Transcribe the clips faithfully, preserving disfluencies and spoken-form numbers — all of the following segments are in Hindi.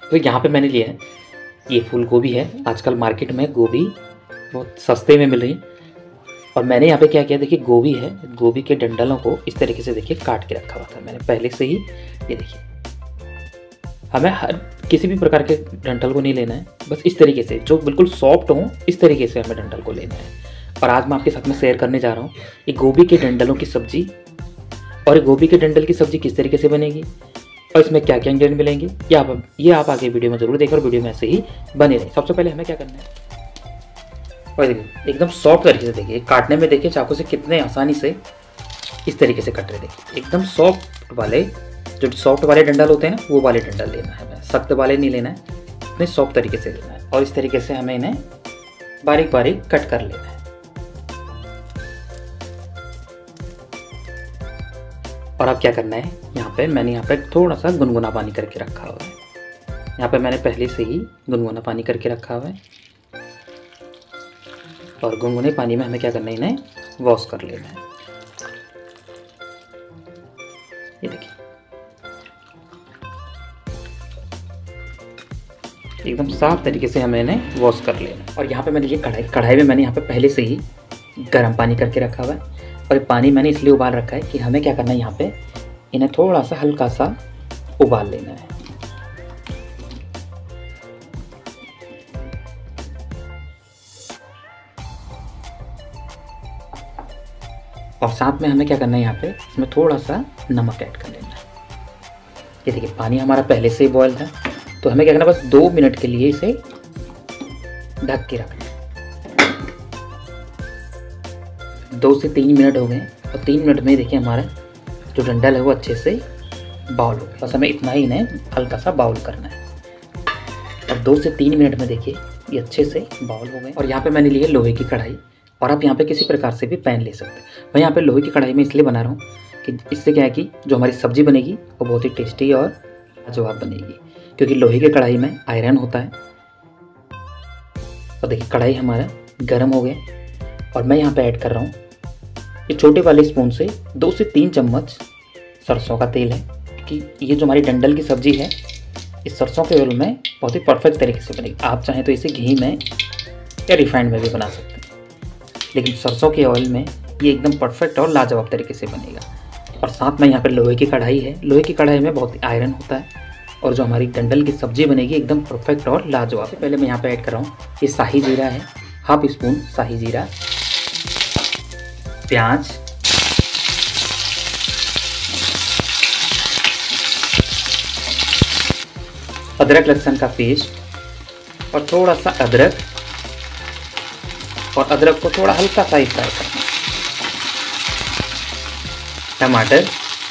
तो यहाँ पे मैंने लिया है ये फूल गोभी है। आजकल मार्केट में गोभी बहुत सस्ते में मिल रही है। और मैंने यहाँ पे क्या किया, देखिए गोभी है, गोभी के डंडलों को इस तरीके से देखिए काट के रखा हुआ था मैंने पहले से ही। ये देखिए, हमें हर किसी भी प्रकार के डंठल को नहीं लेना है, बस इस तरीके से जो बिल्कुल सॉफ्ट हो इस तरीके से हमें डंठल को लेना है। और आज मैं आपके साथ में शेयर करने जा रहा हूँ ये गोभी के डंडलों की सब्जी। और ये गोभी के डंडल की सब्जी किस तरीके से बनेगी और इसमें क्या क्या इंग्रेडिएंट मिलेंगे, ये आप ये आप आगे वीडियो में जरूर देखें और वीडियो में ऐसे ही बने रहे। सबसे पहले हमें क्या करना है, और देखिए एकदम सॉफ्ट तरीके से, देखिए काटने में देखिए चाकू से कितने आसानी से इस तरीके से कट रहे। देखिए एकदम सॉफ्ट वाले, जो सॉफ्ट वाले डंडल होते हैं ना वो वाले डंडल लेना है हमें, सख्त वाले नहीं लेना है, इतने सॉफ्ट तरीके से लेना है। और इस तरीके से हमें इन्हें बारीक बारीक कट कर लेना है। और अब क्या करना है, यहाँ पे मैंने यहाँ पे थोड़ा सा गुनगुना पानी करके रखा हुआ है। यहाँ पे मैंने पहले से ही गुनगुना पानी करके रखा हुआ है। और गुनगुने पानी में हमें क्या करना है, इन्हें वॉश कर लेना है। ये देखिए एकदम साफ तरीके से हमें इन्हें वॉश कर लेना है। और यहाँ पे मैंने ये कढ़ाई कढ़ाई में मैंने यहाँ पे पहले से ही गर्म पानी करके रखा हुआ है। और ये पानी मैंने इसलिए उबाल रखा है कि हमें क्या करना है, यहाँ पे इन्हें थोड़ा सा हल्का सा उबाल लेना है। और साथ में हमें क्या करना है, यहाँ पे इसमें थोड़ा सा नमक ऐड कर लेना है। ये देखिए पानी हमारा पहले से ही बॉयल था, तो हमें क्या करना है, बस दो मिनट के लिए इसे ढक के रखना है। दो से तीन मिनट हो गए और तीन मिनट में देखिए हमारा जो डंडल है वो अच्छे से बाउल हो गया। बस हमें इतना ही इन्हें हल्का सा बाउल करना है। और दो से तीन मिनट में देखिए ये अच्छे से बाउल हो गए। और यहाँ पे मैंने ली है लोहे की कढ़ाई, और आप यहाँ पे किसी प्रकार से भी पैन ले सकते हैं। मैं यहाँ पे लोहे की कढ़ाई में इसलिए बना रहा हूँ कि इससे क्या है कि जो हमारी सब्जी बनेगी वो बहुत ही टेस्टी और लाजवाब बनेगी, क्योंकि लोहे की कढ़ाई में आयरन होता है। और देखिए कढ़ाई हमारा गर्म हो गया और मैं यहाँ पे ऐड कर रहा हूँ ये छोटे वाले स्पून से दो से तीन चम्मच सरसों का तेल है, कि ये जो हमारी डंडल की सब्जी है इस सरसों के ऑयल में बहुत ही परफेक्ट तरीके से बनेगी। आप चाहें तो इसे घी में या रिफाइंड में भी बना सकते हैं, लेकिन सरसों के ऑयल में ये एकदम परफेक्ट और लाजवाब तरीके से बनेगा। और साथ में यहाँ पर लोहे की कढ़ाई है, लोहे की कढ़ाई में बहुत आयरन होता है और जो हमारी डंडल की सब्जी बनेगी एकदम परफेक्ट और लाजवाब। पहले मैं यहाँ पे ऐड कर रहा हूँ ये शाही जीरा है, हाफ स्पून शाही जीरा, प्याज, अदरक लहसुन का पेस्ट और थोड़ा सा अदरक, और अदरक को थोड़ा हल्का सा फ्राई करना, टमाटर,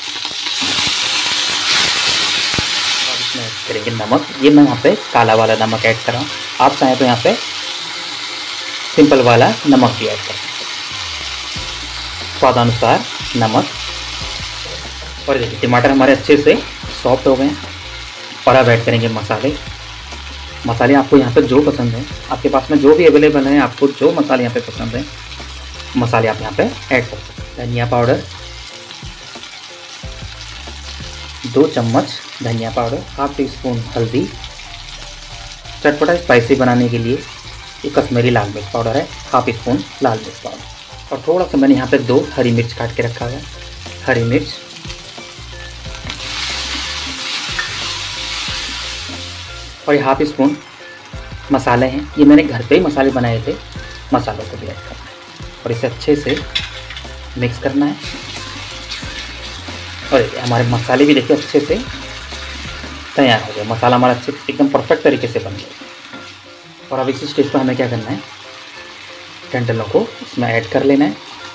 और इसमें ऐड करेंगे नमक। ये मैं यहाँ पे काला वाला नमक ऐड कर रहा हूँ, आप चाहें तो यहाँ पे सिंपल वाला नमक भी ऐड कर सकते हैं, स्वादानुसार नमक। और देखिए टमाटर हमारे अच्छे से सॉफ्ट हो गए। और अब ऐड करेंगे मसाले। मसाले आपको यहाँ पे जो पसंद है, आपके पास में जो भी अवेलेबल है, आपको जो मसाले यहाँ पे पसंद है मसाले आप यहाँ पे ऐड कर सकते हैं। धनिया पाउडर दो चम्मच धनिया पाउडर, हाफ टी स्पून हल्दी, चटपटा स्पाइसी बनाने के लिए ये कश्मीरी लाल मिर्च पाउडर है, हाफ स्पून लाल मिर्च पाउडर, और थोड़ा सा मैंने यहाँ पे दो हरी मिर्च काट के रखा हुआ है, हरी मिर्च, और ये हाफ स्पून मसाले हैं, ये मैंने घर पे ही मसाले बनाए थे, मसालों को भी ऐड करना है और इसे अच्छे से मिक्स करना है। और हमारे मसाले भी देखिए अच्छे से तैयार हो गए, मसाला हमारा अच्छे एकदम परफेक्ट तरीके से बन गया। और अब इसी स्टेज पर हमें क्या करना है, डंडलों को इसमें ऐड कर लेना है।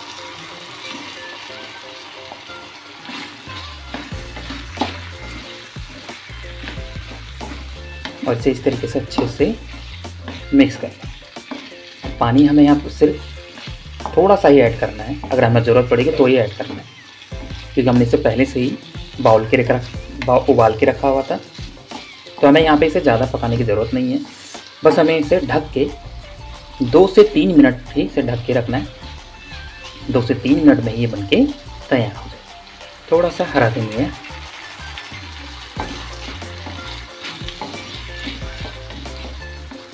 और इसे इस तरीके से अच्छे से मिक्स करना है। पानी हमें यहाँ सिर्फ थोड़ा सा ही ऐड करना है, अगर हमें ज़रूरत पड़ेगी तो ही ऐड करना है, क्योंकि हमने इसे पहले से ही बाउल के रख उबाल के रखा हुआ था, तो हमें यहाँ पे इसे ज़्यादा पकाने की ज़रूरत नहीं है। बस हमें इसे ढक के दो से तीन मिनट ही इसे ढक के रखना है। दो से तीन मिनट में ये बन के तैयार हो जाए। थोड़ा सा हरा धनिया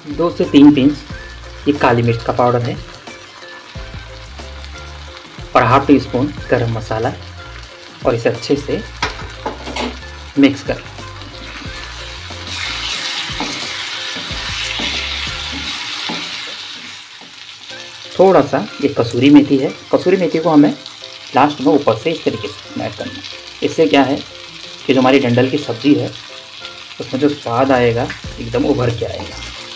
दो से तीन पिंच ये काली मिर्च का पाउडर है और हाफ टी स्पून गरम मसाला, और इसे अच्छे से मिक्स कर। थोड़ा सा ये कसूरी मेथी है, कसूरी मेथी को हमें लास्ट में ऊपर से इस तरीके से ऐड करना है। इससे क्या है कि जो हमारी डंडल की सब्ज़ी है उसमें जो स्वाद आएगा एकदम उभर के आएगा।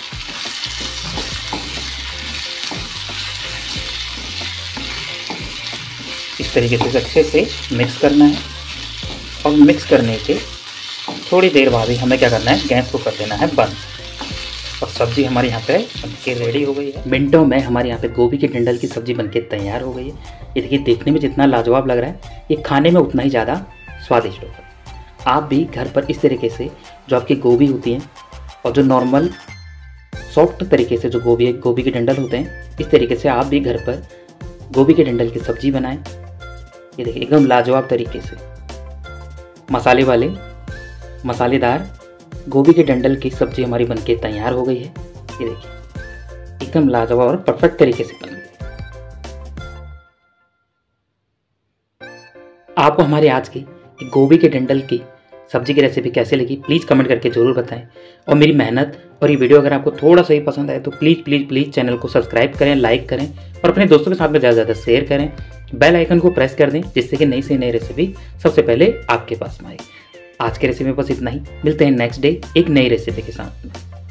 इस तरीके से अच्छे से मिक्स करना है, और मिक्स करने के थोड़ी देर बाद ही हमें क्या करना है, गैस को कर देना है बंद। और सब्ज़ी हमारे यहाँ पे बनके रेडी हो गई है। मिनटों में हमारे यहाँ पे गोभी के डंडल की सब्ज़ी बनके तैयार हो गई है। ये देखिए, देखने में जितना लाजवाब लग रहा है, ये खाने में उतना ही ज़्यादा स्वादिष्ट होगा। आप भी घर पर इस तरीके से जो आपकी गोभी होती हैं और जो नॉर्मल सॉफ्ट तरीके से जो गोभी गोभी के डंडल होते हैं, इस तरीके से आप भी घर पर गोभी के डंडल की सब्ज़ी बनाएं। ये देखिए, एकदम लाजवाब तरीके से मसाले वाले मसालेदार गोभी के डंडल की सब्ज़ी हमारी बनके तैयार हो गई है। ये देखिए, एकदम लाजवाब और परफेक्ट तरीके से बन गई। आपको हमारे आज की गोभी के डंडल की सब्जी की रेसिपी कैसे लगी, प्लीज़ कमेंट करके ज़रूर बताएं। और मेरी मेहनत और ये वीडियो अगर आपको थोड़ा सा ही पसंद आए तो प्लीज़ प्लीज़ प्लीज़ चैनल को सब्सक्राइब करें, लाइक करें और अपने दोस्तों के साथ में ज़्यादा से ज़्यादा शेयर करें। बेल आइकन को प्रेस कर दें जिससे कि नई से नई रेसिपी सबसे पहले आपके पास में आए। आज के रेसिपी में बस इतना ही। मिलते हैं नेक्स्ट डे एक नई रेसिपी के साथ में।